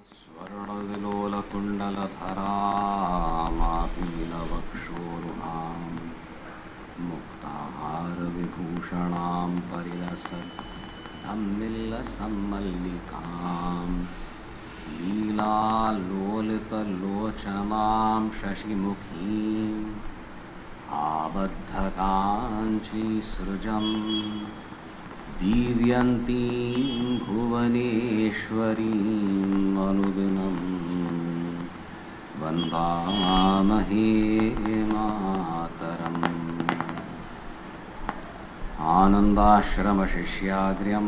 स्वर्णविलोलकुण्डलधरामापीनवक्षोरुहां मुक्ताहारविभूषणां परिलसत् धम्मिल्लसम्मल्लिकां लीलालोलितलोचनां शशिमुखीम् आबद्धकाञ्चीसृजम् दीव्यन्तीं भुवनेश्वरीम् अनुदिनं वन्दामहे मातरम्। आनन्दाश्रमशिष्याग्र्यं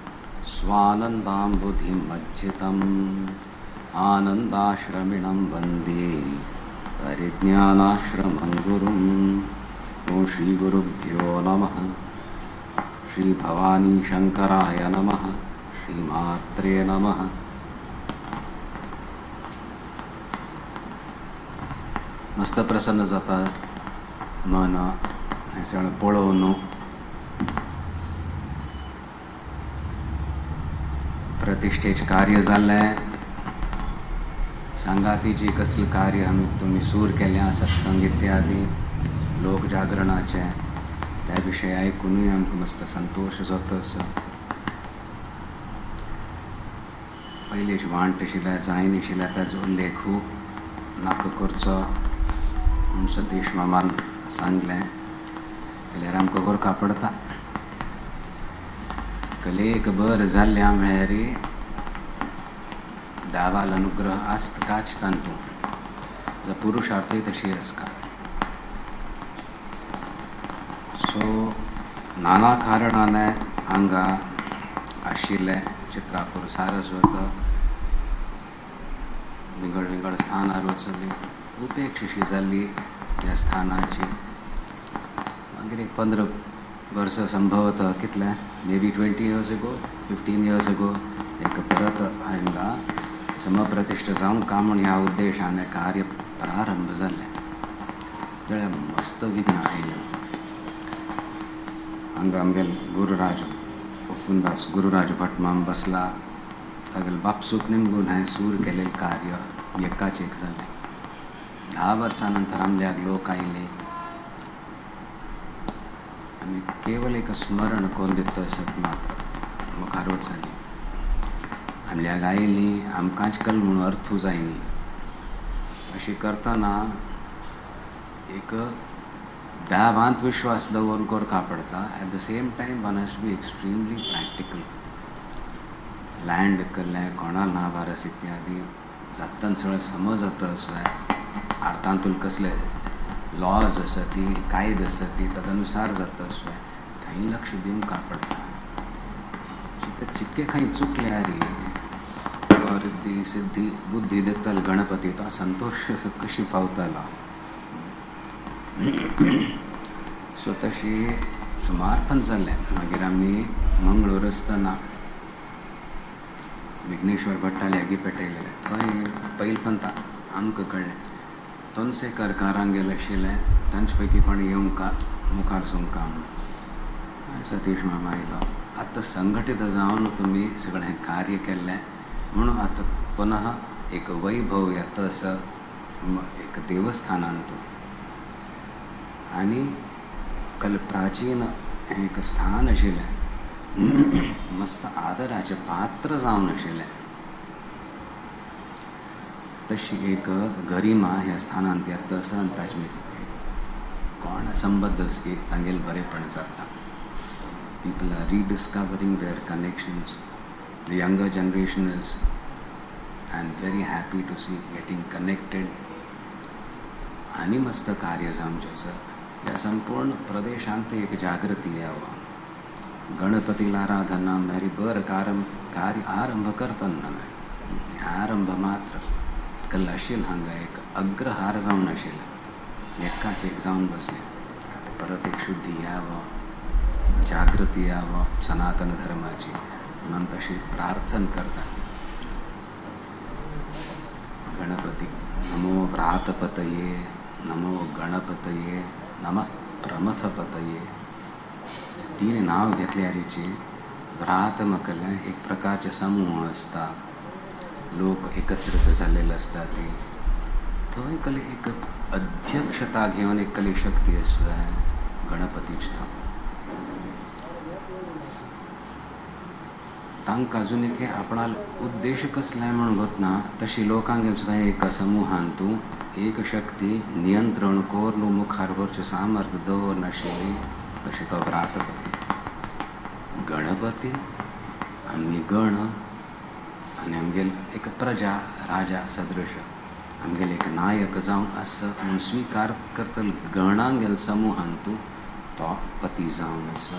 स्वानन्दाम्बुधिमज्जितम् आनन्दाश्रमिणं वन्दे परिज्ञानाश्रमं गुरुम्। ॐ श्रीगुरुभ्यो नमः। श्री भवानी शंकराय नमः। श्रीमात्रे नमः। मस्त प्रसन्न जाता मन हे सगळं पळोवन प्रतिष्ठेचे कार्य जाल्लें। संगातीची कसले कार्य आमी तुमी सूर केल्या सत्संग इत्यादी लोक जागरणाचे त्या विषयी ऐकूनय आमकां मस्त संतोष जाता। पयलींची वांट आशिल्ल्या जायन आशिल्ल्या ताचो उल्लेखू नाका करचो म्हूण सतीश मामान सांगलें जाल्यार आमकां करपा पडटा। कलेक बर जाल्ल्या म्हळ्यार दावाल अनुग्रह आस्त काच तांतू जो पुरुषार्थय तशी आसका। सो नाना कारणाने हांगा आशिल्ले चित्रापूर सारस्वत विंगड विंगड स्थानार वचली उपेक्षिशी जाल्ली ह्या स्थानाची। मागीर एक 15 वर्सां संभवतः कितले may be 20 years ago 15 years ago एक परत हांगा समप्रतिष्ठ जावं का म्हूण ह्या उद्देशाने कार्य प्रारंभ जाल्लें जाल्यार मस्त विघ्न आयलें। हांगा आमगेल गुरुराज उपुंदास गुरुराज भटमाम बसला तागेल बापसूक निमगून हांवें सूर केलें कार्य एकाच एक जालें। 10 वर्सां नंतर आमल्याक लोक आयले। आमी केवल एक स्मरण करून दिता आसत मात्र मुखार वचली आमल्याक आयली आमकांच कल म्हणून अर्थू जायनी अशी करतना एक दावांत विश्वास दवरून करपा पडटा। At the same time one has to be extremely practical. Land केल्लें कोणाल नावारस इत्यादी जातन सगळें समज जाता असो अर्थांतून कसले लॉज आसा ती कायद आसा ती तदनुसार जाता असो थंय लक्ष दिवंक पडटा। चिक्के खंय चुकल्यार ती सिद्धी बुद्धी दितल गणपती तो संतोष कशी पावतलो। सो तशी सुमार पण जाल्लें। मागीर आमी मंगळूर आसतना विघ्नेश्वर भट्टाले आगी पेटयलेले थंय पयलपंत आमकां कळ्ळें तोनसेकर कारांगेल आशिल्ले तांचे पैकी कोण येवंका मुखार सोंका म्हणून सतीश मामा आयलो। आतां संघटीत जावन तुमी सगळें कार्य केल्लें म्हणून आतां पुनः एक वैभव येता असं एक देवस्थानांतून आनी कल प्राचीन एक स्थान आशिल्लें मस्त आदराचें पात्र जावन आशिल्लें तशी एक गरिमा ह्या स्थानांत येता आसा आनी ताचे कोण संबद्ध की तांगेल बरेपण जाता। People are rediscovering their connections. The younger generation is and very happy to see getting connected. आणि मस्त कार्य जावचें आसा ह्या संपूर्ण प्रदेशांत एक जागृती यावा। गणपतीला आराधना मेरी बर कार्य आरंभ करतना आरंभ मात्र कल आशिल हांगा एक अग्रहार जावन आशिल्लें एकाच एक जावन बसलें। परत एक शुद्धी यावं जागृती यावं सनातन धर्माची म्हणून तशी प्रार्थना करतात। गणपती नमो व्रातपतये नमो गणपतये नमः प्रमथपतये 3 नाव घेतल्यारीची व्रात म्हटल्यार एक प्रकारचे समूह आसता लोक एकत्रित झालेले असतात थंय कली एक अध्यक्षता घेवन एक कली शक्ती आसा गणपतीच तांकां अजून एक आपणा उद्देश कसलाय म्हणून गोतना तशी लोकांगेल सुद्दां एक समूहान तूं एक शक्ती नियंत्रण कोर न्हू मुखार व्हरचें सामर्थ्य दवर नाशिल्ली तशें तो व्रातपती गणपती आमी गण आनी आमगेल एक प्रजा राजा सदृश आमगेल एक नायक जावन आसा म्हूण स्विकार करतल गणांगेल समूहान तूं तो पती जावन आसा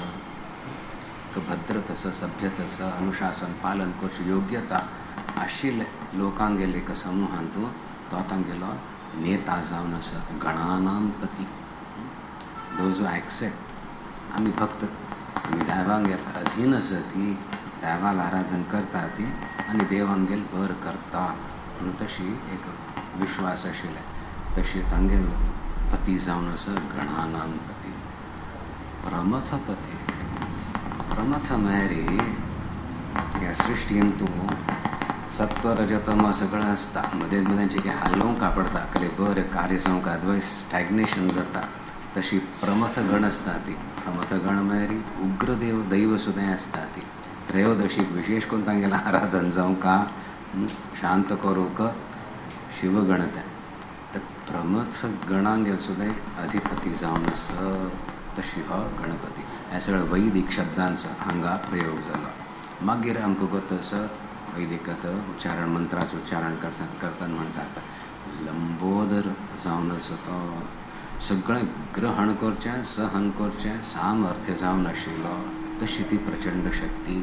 भद्र तसं सभ्य तसं अनुशासन पालन करची योग्यता आशिल्ले लोकांगेल एक समूहान तूं तो तांगेलो नेता जावन आसा गणानां पती दोज एक्सेप्ट आमी भक्त आमी देवांगेर अधीन आसा ती देवाला आराधन करता ती आनी देव आमगेल बर करता म्हणून तशी एक विश्वास आशिल्ले तशी तांगेल पती जावन आसा गणानां पती प्रमथ पती प्रमथ मेरी ह्या सृश्टीन तूं सत्व रजतम सगळं आसता मदें मदेंचे की हालोवंक पडटा कले बरें कार्य जावंक अदवायस स्टॅग्नेशन जाता तशी प्रमथ गण आसता ती प्रमथ गण मेरी उग्र दैव सुद्दां आसता ती त्रयोदशीक विशेष करून तांगेलें आराधन जावंका शांत करूंक शिवगणते तर प्रमथ गणांगेल सुद्दां अधिपती जावन आसा तशी हो गणपती हे सगळं वैदिक शब्दांचो हांगा प्रयोग जालो मागीर आमकां गोत आसा वैदिकात उच्चारण मंत्राचें उच्चारण करतना म्हणटात लंबोदर जावन आसा तो सगळें ग्रहण करचें सहन करचें सामर्थ्य जावन आशिल्लो तशी ती प्रचंड शक्ती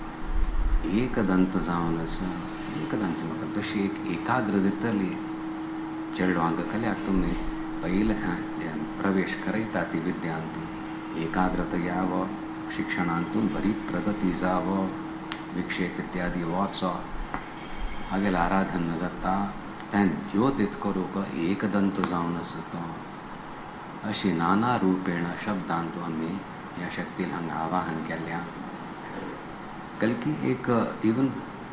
एकदंत जावन आसा एकदंत म्हाका तशी एक एकाग्र दितली चेडवांक कल्याक तुमी पयले प्रवेश करयता ती विद्यांतून एकाग्रता यावो शिक्षणांतून बरी प्रगती जावो विक्षेप इत्यादी वचो हागेल आराधन जाता तें द्योतीत करूंक एकदंत जावन आसा तो अशी नाना रुपेण शब्दांतून आमी ह्या शक्तीक हांगा आवाहन केल्या कलकी एक इवन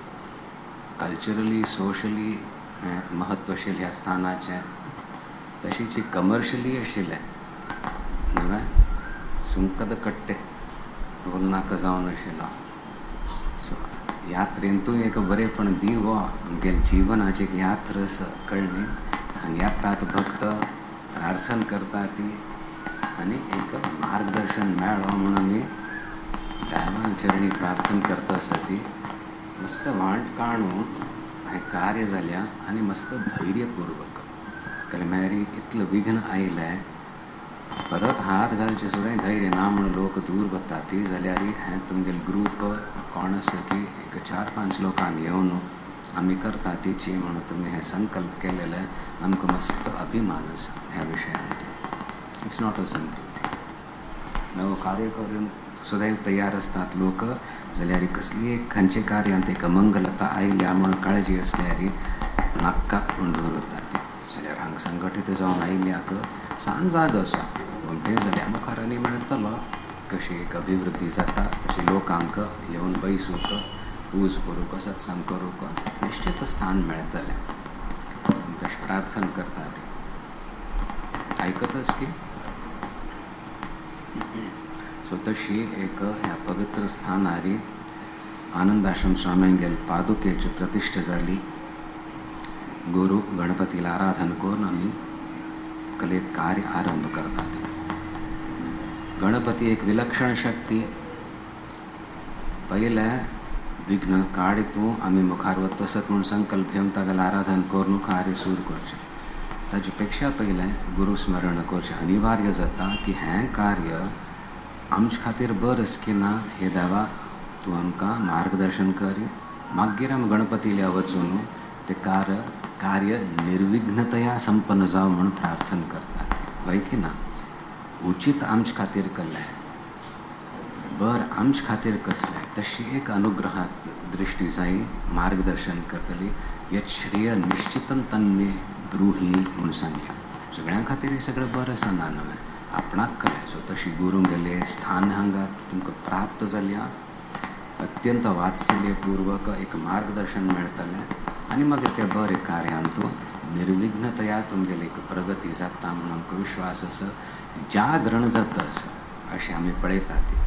कल्चरली सोशली महत्व आशिल्लें ह्या स्थानाचें तशीच कमर्शियली आशिल्लें नवे सुंकद कट्टे रोलनाका जावन आशिल्लो सो यात्रेंतूय एक बरेपण दिवो आमगेल जिवनाची एक यात्रा आसा कळ्ळी हांगा येतात भक्त प्रार्थन करता ती आनी एक मार्गदर्शन मेळ्ळो म्हणून आमी देवान चरणी प्रार्थन करता आसा ती मस्त वांट काणून हें कार्य जाल्या आनी मस्त धैर्यपूर्वक कळ्ळें मेरी इतलें विघ्न आयलें परत हात घालचे सुद्दां धैर्य ना म्हणून लोक दूर वता ती जाल्यार हें तुमगेल ग्रूप कोण आसा की एक 4-5 लोकांक येवन आमी करता तिची म्हणून तुमी हें संकल्प केलेले आमकां मस्त अभिमान आसा ह्या विशयान it's not a simple thing नवो कार्य करून सदैव तयार आसतात लोक जाल्यार कसली एक खंयचे कार्यांत एक मंगलता आयल्या म्हणून काळजी आसल्यार नाक्का म्हणून दवरता ती जाल्यार हांगा संघटीत जावन आयल्याक सान जाग आसा पूण तें जाल्यार मुखार आनी मेळटलो कशी एक अभिवृद्धी जाता तशी लोकांक येवन बैसूंक पूज करूंक सत्संग करूंक निश्चित स्थान मेळटलें तशें प्रार्थन करता ती आयकतच की सो तशी एक ह्या पवित्र स्थानार आनंद आश्रम स्वाम्यांगेल पादुकेची प्रतिश्ठा जाली गुरु गणपतीला आराधन करून आमी कले कार्य आरंभ करतात गणपती एक विलक्षण शक्ती पहिले विघ्न काडितूं आमी मुखार वता तसत म्हूण संकल्प घेवन तागेलें आराधन करून कार्य सुरू करचें ताचे पेक्षा पयलें गुरुस्मरण करचें अनिवार्य जाता की हें कार्य आमचे खातीर बरस की ना हे देवा तूं आमकां मार्गदर्शन करी मागीर आमी गणपतील्या वचून तें कार्य निर्विघ्नतया संपन्न जावं म्हणून प्रार्थन करतात हय की ना उचित आमचे खातीर केलें बर आमचे खातीर कसलें तशी एक अनुग्रहात दृश्टी जाय मार्गदर्शन करतली यत् श्रेय निश्चितन तन्मे ब्रूही म्हणून सांगलें सगळ्यां खातीर हें सगळें बरें आसा ना नवें आपणाक कळ्ळें सो तशी गुरू गेले स्थान हांगा तुमकां प्राप्त जाल्या अत्यंत वात्सल्यपूर्वक एक मार्गदर्शन मेळटलें आनी मागीर ते बरें कार्यांतू निर्विघ्नतया तुमगेली एक प्रगती जाता म्हणून आमकां विश्वास आसा. जागरण जाता आसा अशें आमी पळयता ती.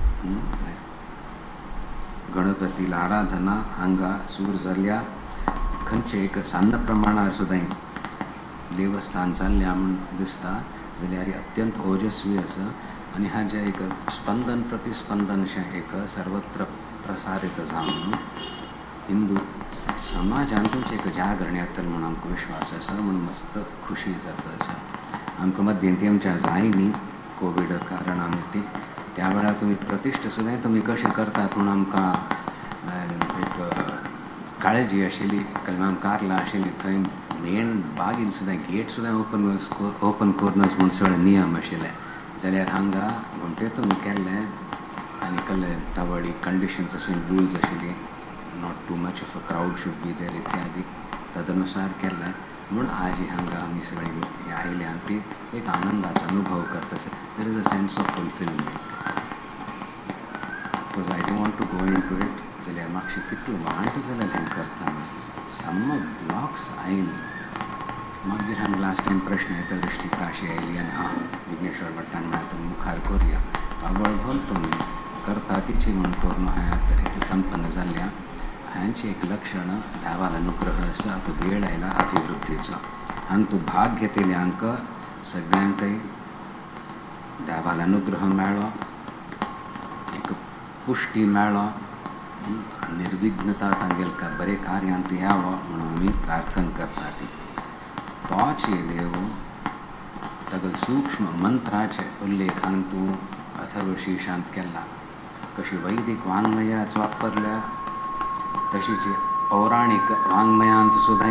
गणपतीला आराधना हांगा सूर जाल्ल्या खंयचे एक सान्न प्रमाणार सुद्दां देवस्थान जाल्ल्या म्हणून दिसता जाल्यार अत्यंत ओजस्वी आसा आनी हाजें एक स्पंदन प्रतिस्पंदन अशें एक सर्वत्र प्रसारीत जावन हिंदू समाजांतूच एक जागरण येतलें म्हणून आमकां विश्वास आसा. म्हणून मस्त खुशी जाता आसा. आमकां मध्यंती आमच्या जाय न्ही कोवीड कारण आमी ती त्या वेळार तुमी प्रतिश्ठा सुद्दां तुमी कशें करतात म्हणून आमकां एक काळजी आशिल्ली. कलमाम कारला आशिल्ली थंय मेन बागेन सुद्दां गेट सुद्दां ओपन करूनच म्हूण सगळे नियम आशिल्ले. जाल्यार हांगा घुमटे तुमी केल्ले आनी कसले तावडी कंडिशन्स आशिल्ली रुल्स आशिल्ली. Not too much of a crowd should be there इत्यादी तदनुसार केल्लें म्हणून आज हांगा आमी सगळीं आयले आनी ती एक आनंदाचो अनुभव करता. There is a sense of fulfilment. Because I don't want to go into it जाल्यार म्हाका कितलें वायट जालें हें करतना सम ब्लॉक्स आयली. मागीर हांगा लास्ट टायम प्रश्न येता दृश्टी राशी आयली आनी हां विघ्नेश्वर भट्टान म्हणटा मुखार करुया वळखून तुमी करता तिची म्हूण करून हें संपन्न जाल्ल्या हांची एक लक्षण देवाल अनुग्रह आसा. तो वेळ आयला अभिवृद्धीचो आनी तूं भाग घेतिल्ल्यांक सगळ्यांकय देवाल अनुग्रह मेळ्ळो, एक पुष्टी मेळ्ळो, निर्विघ्नता तांगेल बरे कार्यांत यावो म्हणून आमी प्रार्थना करता. ती तोच देव ताका सूक्ष्म मंत्राचे उल्लेख हांगा तूं अथर्वशीर्शांत केला. कशी वैदिक वाङ्मयाच वापरल्या तशीच पौराणिक वाङ्मयांत सुद्दां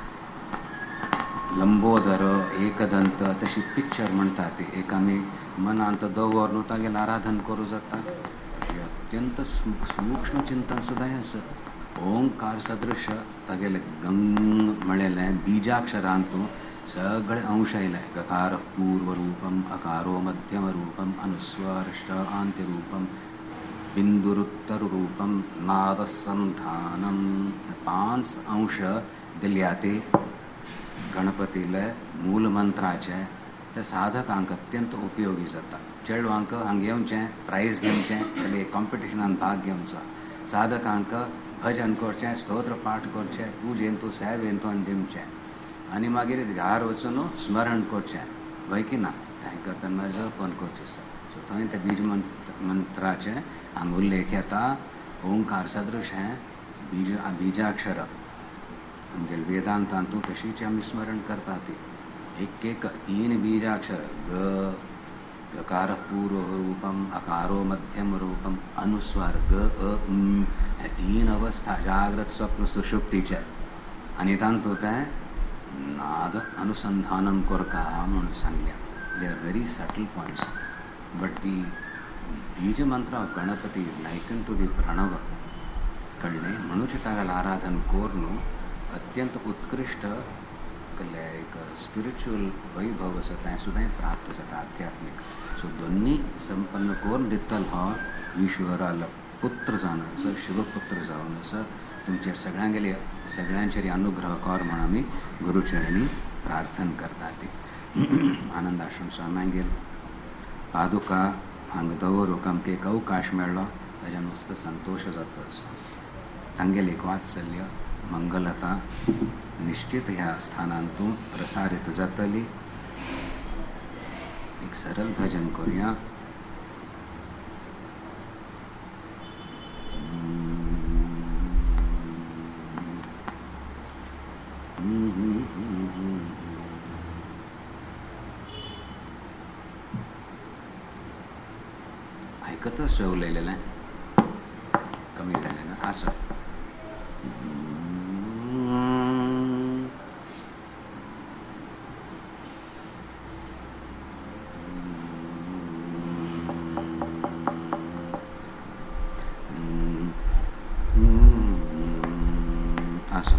लंबोदर एकदंत तशी पिक्चर म्हणटा ती एक आमी मनांत दवरून तागेलें आराधन करूं जाता. तशी अत्यंत सूक्ष्म चिंतन सुद्दां आसा. ओंकार सदृश तागेलें गंग म्हणलेलें बिजाक्षरांतू सगळे अंश आयले. गकार पूर्वरूपम अकारो मध्यमरूपम अनुस्वारश्च आंत्यरूपम बिंदुरुत्तररूपम नादसंधानम 5 अंश दिल्या ते गणपतीले मूल मंत्राचे ते साधकांक अत्यंत उपयोगी जाता. चेडवांक हांगा येवचें प्रायज घेवचें जाल्यार कॉम्पिटिशनान भाग घेवचो. साधकांक भजन करचें, स्तोत्र पाठ करचें, पुजेन तूं सेवेन तूं दिवचें आनी मागीर घार वचून स्मरण करचें वय की ना. थंय करतना मागीर जपन करचें. सो थंय ते बीज मंत्राचे हांगा उल्लेख येता. ओंकार सदृश हें बिजाक्षर आमगे वेदांतांतू तशीच आमी स्मरण करता. ती एक 3 बीजाक्षर गकार पूर्वरूपम अकारो मध्यम रूपम अनुस्वार ग अ हे 3 अवस्था जागृत स्वप्न सुषुप्तीचे आनी तांतू ते नाद अनुसंधानम करता म्हणून सांगल्या. They are very subtle points but the बीज मंत्र of Ganpati is likened to the प्रणव कळ्ळें. म्हणूच तागेलें आराधन करून अत्यंत उत्कृष्ट एक स्पिरिच्युअल वैभव आसा तें सुद्दां प्राप्त जाता आध्यात्मीक. सो दोन्ही संपन्न करून दितलो हो ईश्वरालो पुत्र जावन आसा, शिवपुत्र जावन आसा. तुमचेर सगळ्यांचेर अनुग्रह कर म्हणून आमी गुरुचरणी प्रार्थना करता. ती आनंद आश्रम स्वाम्यांगेर पादुका हांगा दवरूंक आमकां एक अवकाश मेळ्ळो ताज्यान मस्त संतोश जाता. तांगेली एक वात्सल्य मंगलता निश्चित ह्या स्थानांतून प्रसारीत जातली. एक सरल भजन करूया. ऐकतच उलयलेलें कमी जालें ना. आसा आसा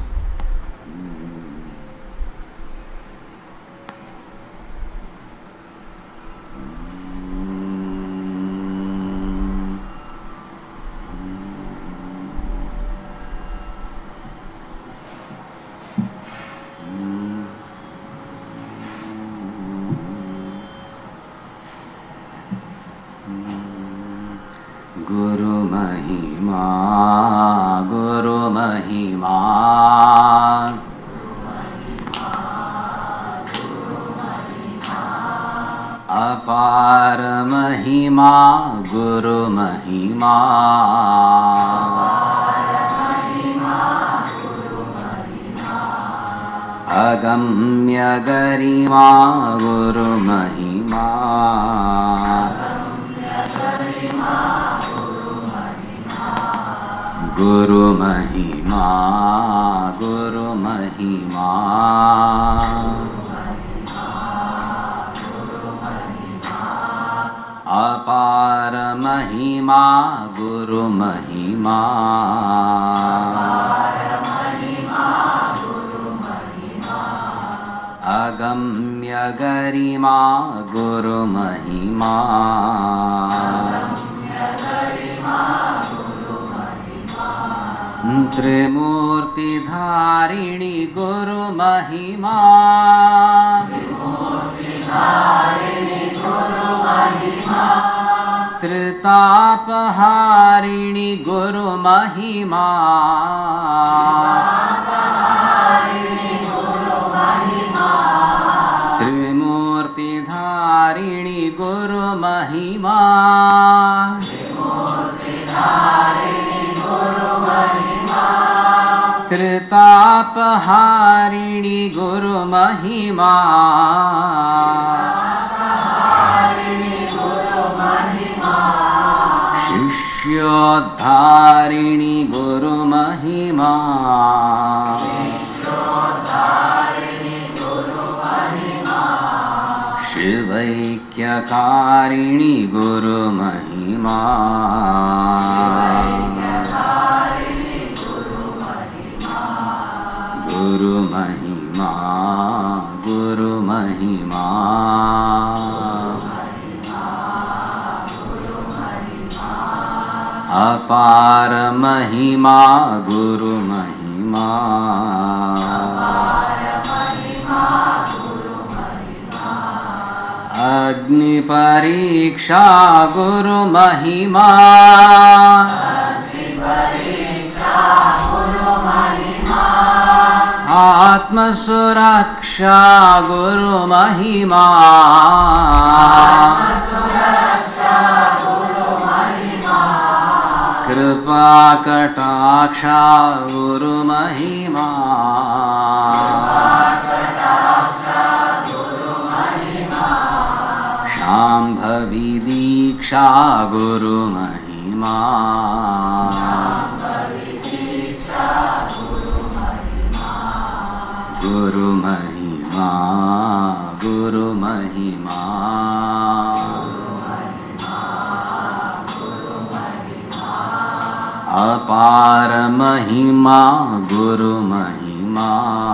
महिमा गुरु महिमा अगम्य गरिमा गुरु महिमा गुरु महिमा गुरु महिमा अपार महिमा गुरु महिमा अगम्य गरिमा गुरु महिमा त्रिमूर्ति धारिणी गुरु महिमा त्रितापहारिणी गुरु महिमा त्रिमूर्ति धारिणी गुरु महिमा त्रितापहारिणी गुरु महिमा शिष्योद्धारिणी गुरु महिमा शिवैक्यकारिणी गुरु महिमा गुरु महिमा गुरु महिमा अपार महिमा गुरु महिमा अग्नि परीक्षा गुरु महिमा आत्म सुरक्षा गुरु महिमा कृपा कटाक्षा गुरु महिमा शांभवी दीक्षा गुरु महिमा गुरु महिमा गुरु महिमा अपार महिमा गुरु महिमा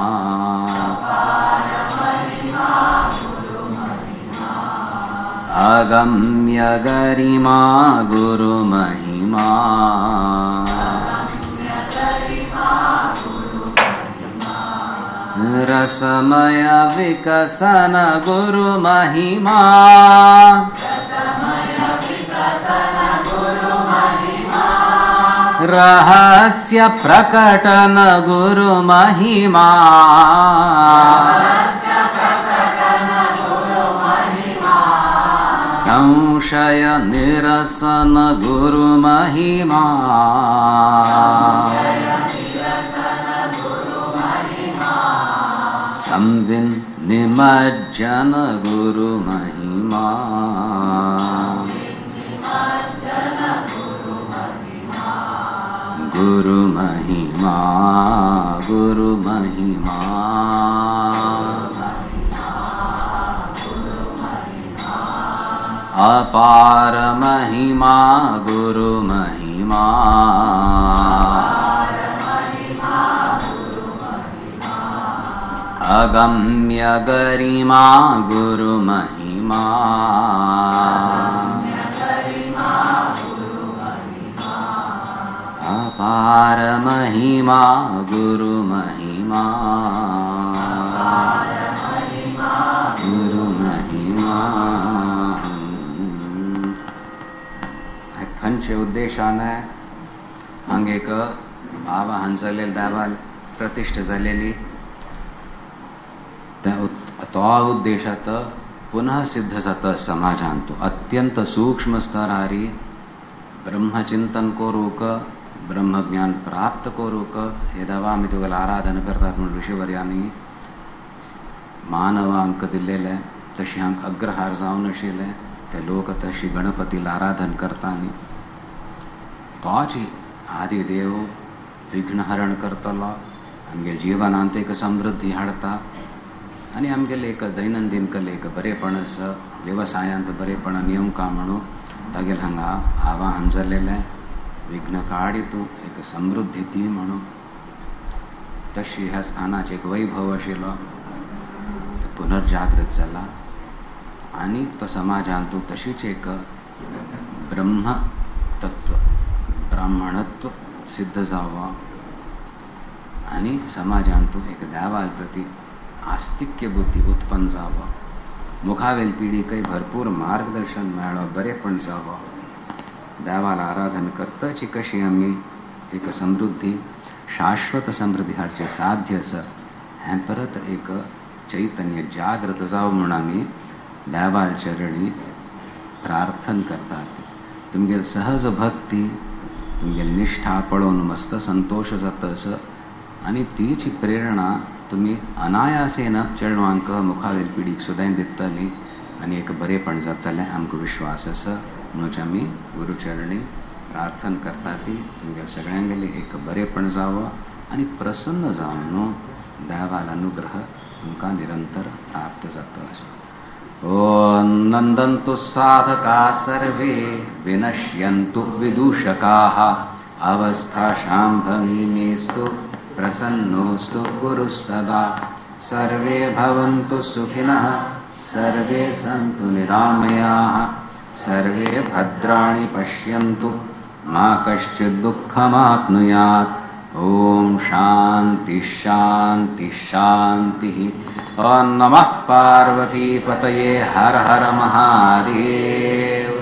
अगम्य गरिमा गुरु महिमा रसमय विकसन गुरु महिमा रहस्य प्रकटन गुरु महिमा संशय निरसन गुरु महिमा संविन निमज्जन गुरु महिमा गुरु महिमा गुरु महिमा अपार महिमा गुरु महिमा अगम्य गरिमा गुरु महिमा अपार महिमा गुरु महिमा गुरु महिमा खंचे उद्देशाने हांगेक आवाहन जाल्लेले देवाल प्रतिष्ठा जाल्लेली तो उद्देशात पुनः सिद्ध जातं समाजांतो अत्यंत सूक्ष्म स्तरारी ब्रह्मचिंतन को रोक ब्रह्मज्ञान प्राप्त को रोक हे देवा आम्ही तुला आराधन करतात म्हणून ऋषीवर्यांनी मानवांक दिलेले तशी हांक अग्रहार जावन आशिल्ले ते लोक तशी गणपतीला आराधन करतानी तोची आदिदेव विघ्नहरण करतलो आमगे जीवनांत एक समृद्धी हाडता आणि आमगेले एक दैनंदिन कले एक बरेपणस व्यवसायांत बरेपण नेमका म्हणून तागेल हांगा आवाहन जाल्लेलें विघ्न काडितू एक समृद्धी ती म्हणून तशी ह्या स्थानाचे एक वैभव आशिल्लो पुनर्जागृत जाला आणि तो समाजांतू तशीच एक ब्रह्मतत्व ब्राह्मणत्व सिद्ध जावं आणि समाजांतू एक देवाल प्रती आस्तिक्य बुद्धी उत्पन्न जावं मुखावेल पिढीकय भरपूर मार्गदर्शन मेळ्ळो बरेपण जावं देवाला आराधन करताची कशी आमी एक समृद्धी शाश्वत समृद्धी हाडचे साध्य आसा हें परत एक चैतन्य जागृत जावं म्हणून आमी देवाल चरणी प्रार्थन करतात तुमगेल सहज भक्ती तुमगेल निष्ठा पळोवन मस्त संतोष जातस आणि तीची प्रेरणा तुम्ही अनायासेन चेडवांक मुखावेल पिढीक सुद्दां दितली आणि एक बरेपण जातलें आमकां विश्वास आसा म्हणून आमी गुरुचरणी प्रार्थन करता ती तुमगे सगळ्यांगेली एक बरेपण जावं आणि प्रसन्न जावन न्हू देवाल अनुग्रह तुमकां निरंतर प्राप्त जाता असो ओम नंदन्तु साधका सर्वे विनश्यन्तु विदूषकाः अवस्था शाम्भवीमेस्तु प्रसन्नोस्तु गुरुः सदा सर्वे भवन्तु सुखिनः सर्वे सन्तु निरामयाः सर्वे भद्राणि पश्यन्तु मा कश्चित् दुःखमाप्नुयात् ओम शांति शांति शांति ओम नमः पार्वती पतये हर हर महादेव।